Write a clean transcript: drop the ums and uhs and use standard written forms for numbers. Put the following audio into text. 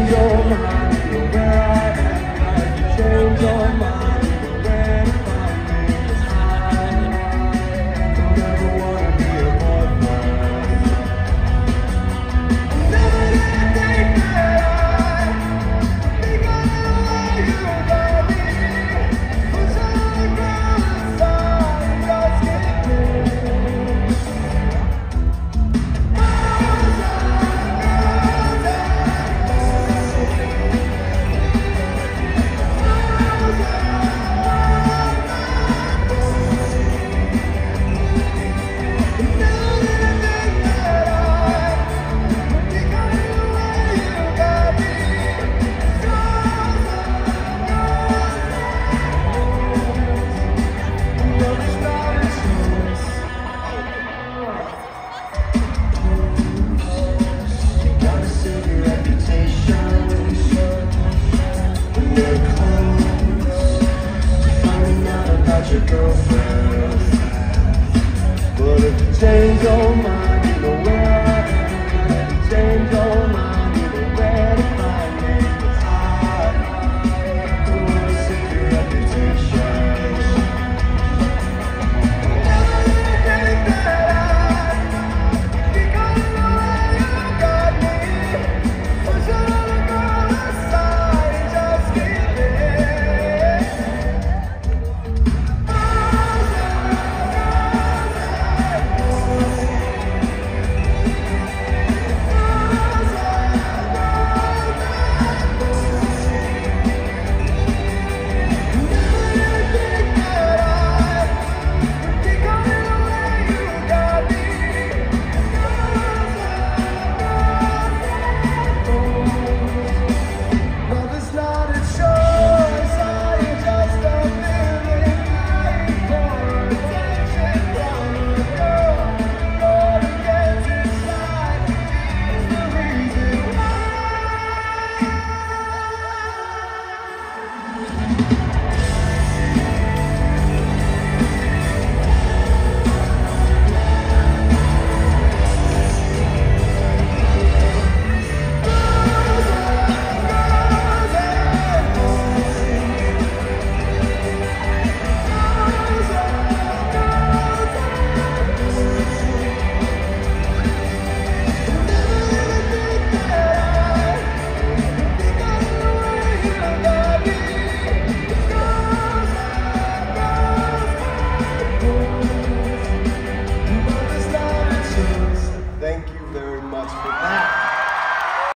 change your mind, you know where I am. If you change your mind, you know where to find me. 'Cause I don't ever wanna be a boyfriend. I'm never gonna think that I think I know you love me. Push on the ground inside, just get through. Your girlfriend, but if you change your mind.